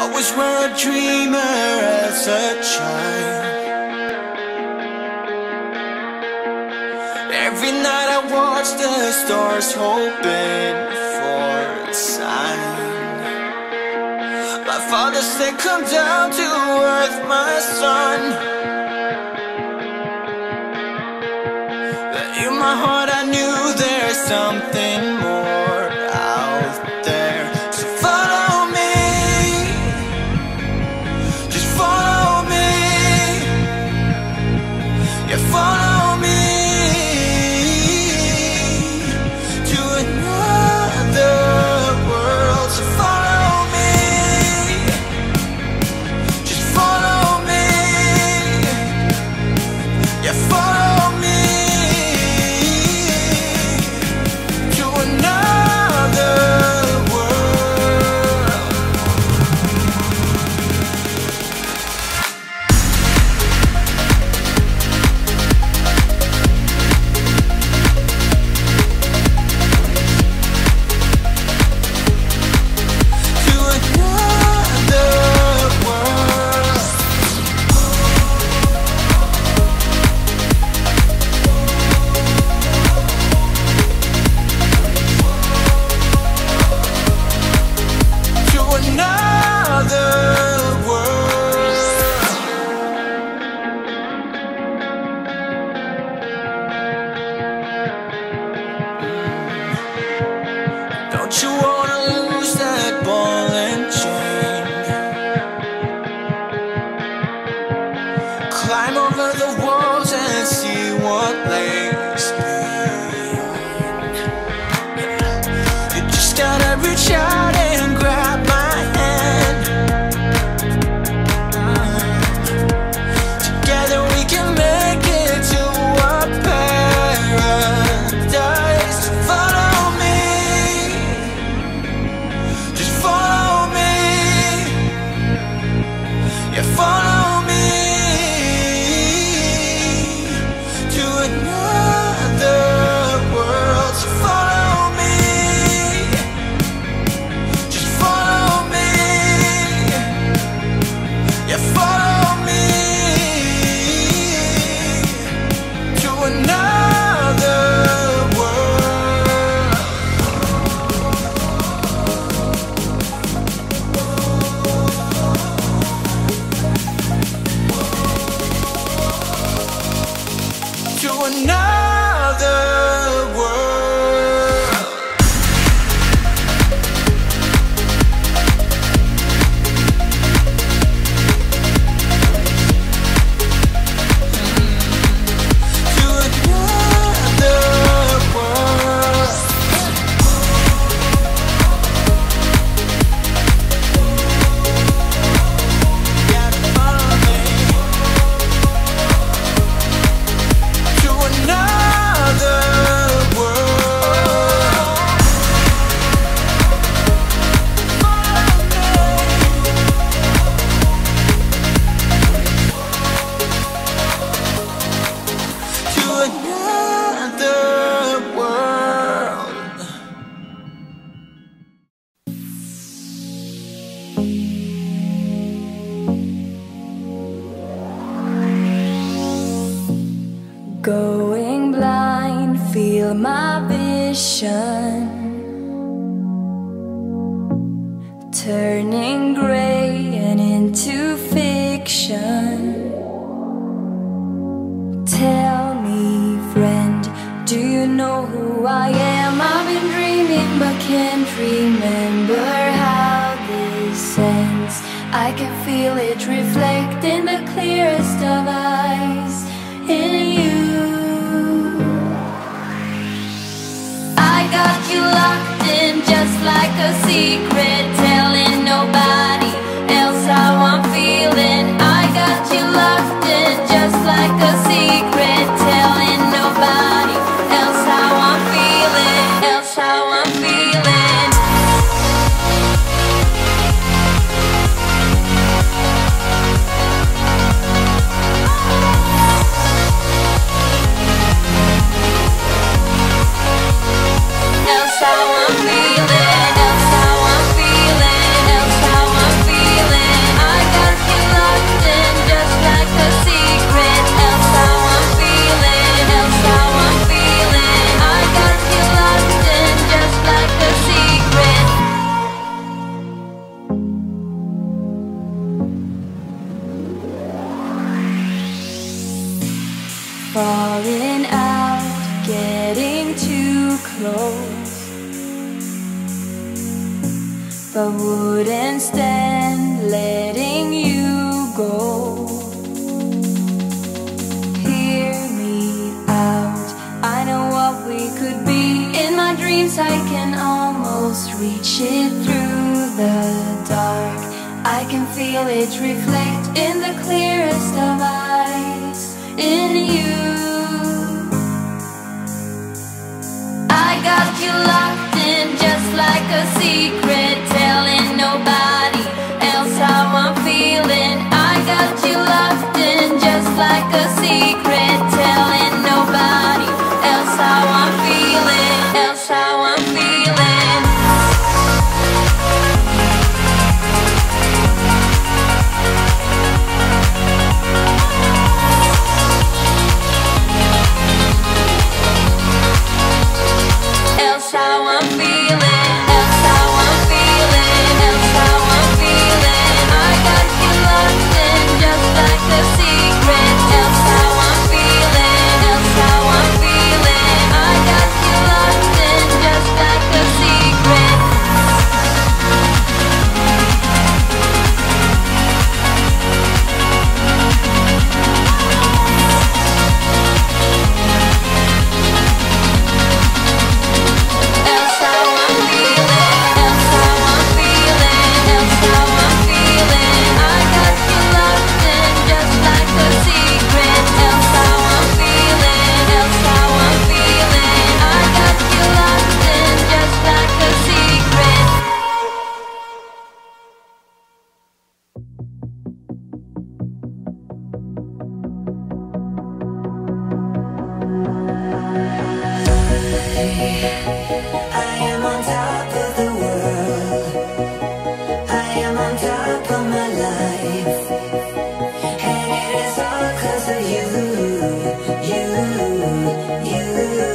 always were a dreamer as a child. Every night I watch the stars, hoping for a sign. My father said, come down to earth, my son. But in my heart I knew there's something more out there. So follow me, just follow me. Yeah, follow me to another world. So follow me, just follow me. Yeah, follow me to another world. To another world. To another world. Don't you wanna lose that ball and chain? Climb over the walls and see what lays beyond. You just gotta reach out and grab my hand. Together we can make it to a paradise. Follow me, just follow me. Yeah, follow me to another world. So follow me, just follow me. Yeah, follow me to another world. To another world. To another world. Yeah, follow me to another world. To another world. Going blind, feel my vision turning gray and into fiction. Tell me, friend, do you know who I am? I've been dreaming but can't remember how this ends. I can feel it reflect in the clearest of eyes in you. I got you locked in just like a secret, telling nobody else how I'm feeling. I got you locked in just like a secret, telling nobody else how I'm feeling, else how I'm feeling. Else how I'm feeling, else how I'm feeling. close, but wouldn't stand letting you go. Hear me out, I know what we could be. In my dreams I can almost reach it through the dark. I can feel it reflect in the clearest of eyes, in you. I got you locked in just like a secret, telling nobody else how I'm feeling. I got you locked in just like a secret, telling nobody else how I'm feeling, else how I'm feeling. Else how I'm feeling, else how I'm feeling, else how I'm feeling. I got you locked in just like a secret. Else how I'm feeling, else how I'm feeling. I got you locked in just like a secret. Else how I'm feeling, else how I'm feeling, else how I'm feeling. I got you locked in just like a secret. Else how I'm feeling, else how I'm feeling. I got you locked in just like a secret. I am on top of the world. I am on top of my life, and it is all 'cause of you, you.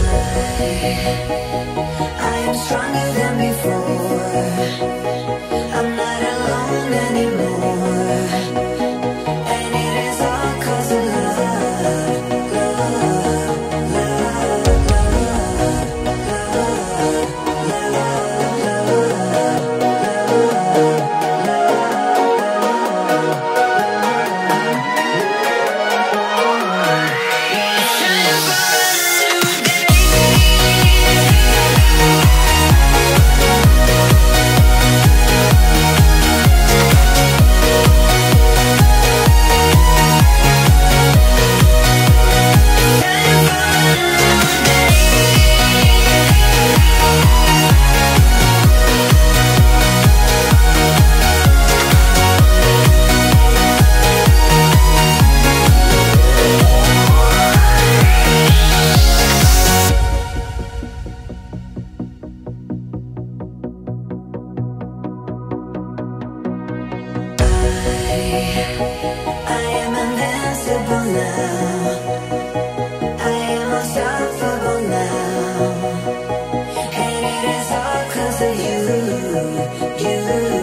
I am stronger than before. I'm not alone anymore, and it is all 'cause of love, love, love, I am invincible now. I am unstoppable now, and it is all 'cause of you, you.